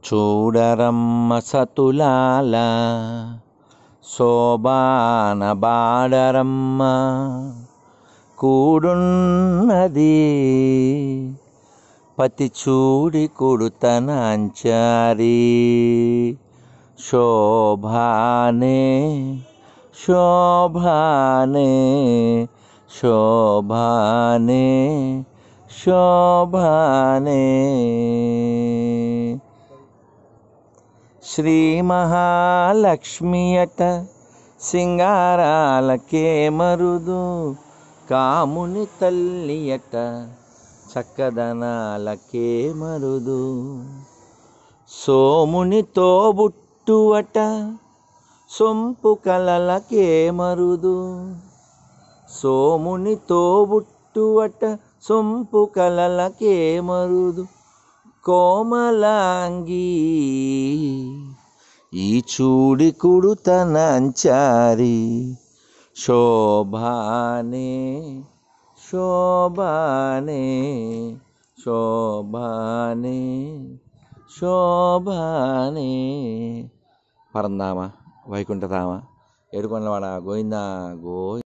చూడరమ్మ సతులాల శోభాన బాడరమ్మ కూడున్నది పతి చూడి కొడుతనాంచారి శోభానే శోభానే శోభానే శోభానే శ్రీ మహాలక్ష్మియట సింగారాలకే మరుదు కాముని తల్లియట చక్కదనాలకే మరుదు సోముని తోబుట్టువట సొంపు కలలకే మరుదు సోముని తోబుట్టువట సొంపు కలలకే మరుదు కోమలాంగి ఈ చూడి కుడుతనాంచారి శోభానే శోభానే శోభానే శోభానే పరంధామ వైకుంఠధామ ఏడుకొండలవాడ గోవిందా గోవింద.